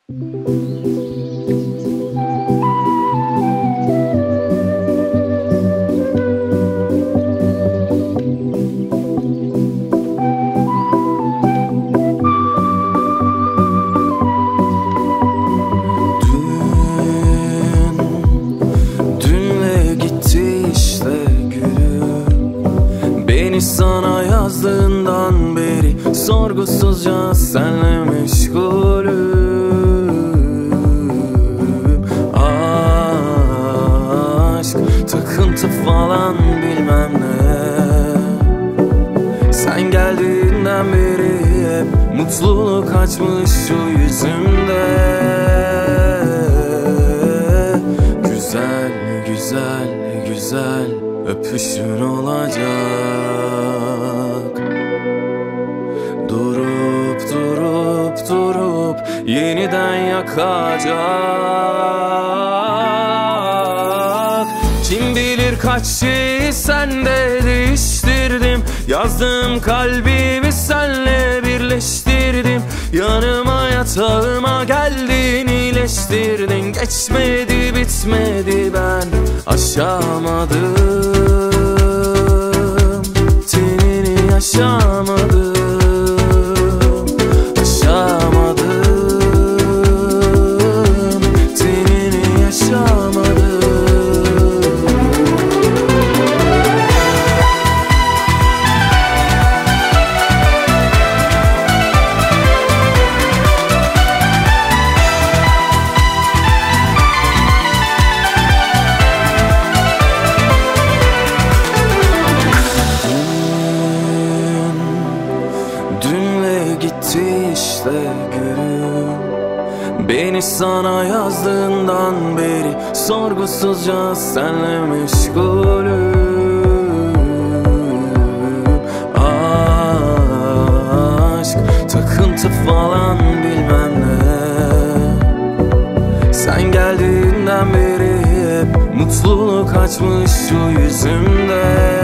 Dünle gitti işte gülüm. Beni sana yazdığından beri sorgusuzca senle meşgulüm. Aşk, takıntı falan bilmem ne. Sen geldiğinden beri hep mutluluk açmış şu yüzümde. Güzel, güzel, güzel öpüşün olacak. Durup durup durup yeniden yakacak. Kim bilir kaç şeyi sende değiştirdim. Yazdığım kalbimi senle birleştirdim. Yanıma yatağıma geldin, iyileştirdin. Geçmedi bitmedi ben aşamadım. Tenini yaşamadım. Tenini yaşamadım. Dünle gitti işte gülüm. Beni sana yazdığından beri sorgusuzca senle meşgulüm. Aşk, takıntı falan bilmem ne. Sen geldiğinden beri hep mutluluk açmış şu yüzümde.